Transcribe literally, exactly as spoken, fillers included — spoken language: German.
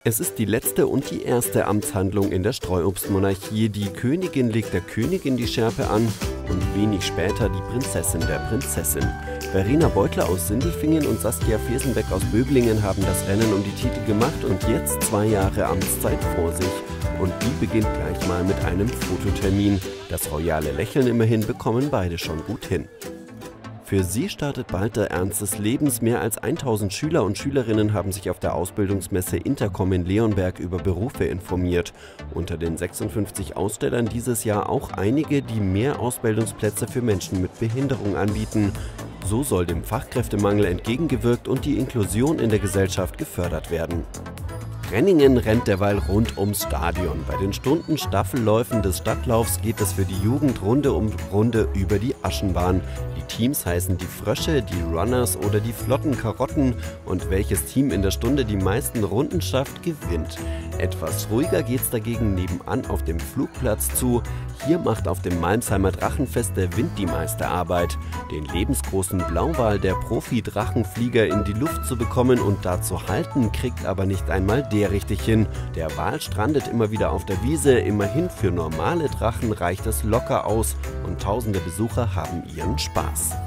Es ist die letzte und die erste Amtshandlung in der Streuobstmonarchie. Die Königin legt der Königin die Schärpe an und wenig später die Prinzessin der Prinzessin. Verena Beutler aus Sindelfingen und Saskia Fesenbeck aus Böblingen haben das Rennen um die Titel gemacht und jetzt zwei Jahre Amtszeit vor sich. Und die beginnt gleich mal mit einem Fototermin. Das royale Lächeln immerhin bekommen beide schon gut hin. Für sie startet bald der Ernst des Lebens. Mehr als tausend Schüler und Schülerinnen haben sich auf der Ausbildungsmesse Intercom in Leonberg über Berufe informiert. Unter den sechsundfünfzig Ausstellern dieses Jahr auch einige, die mehr Ausbildungsplätze für Menschen mit Behinderung anbieten. So soll dem Fachkräftemangel entgegengewirkt und die Inklusion in der Gesellschaft gefördert werden. Renningen rennt derweil rund ums Stadion. Bei den Stunden-Staffelläufen des Stadtlaufs geht es für die Jugend Runde um Runde über die Aschenbahn. Die Teams heißen die Frösche, die Runners oder die flotten Karotten. Und welches Team in der Stunde die meisten Runden schafft, gewinnt. Etwas ruhiger geht's dagegen nebenan auf dem Flugplatz zu. Hier macht auf dem Malmsheimer Drachenfest der Wind die meiste Arbeit. Den lebensgroßen Blauwal der Profi-Drachenflieger in die Luft zu bekommen und da zu halten, kriegt aber nicht einmal der richtig hin. Der Wal strandet immer wieder auf der Wiese, immerhin für normale Drachen reicht es locker aus und tausende Besucher haben ihren Spaß.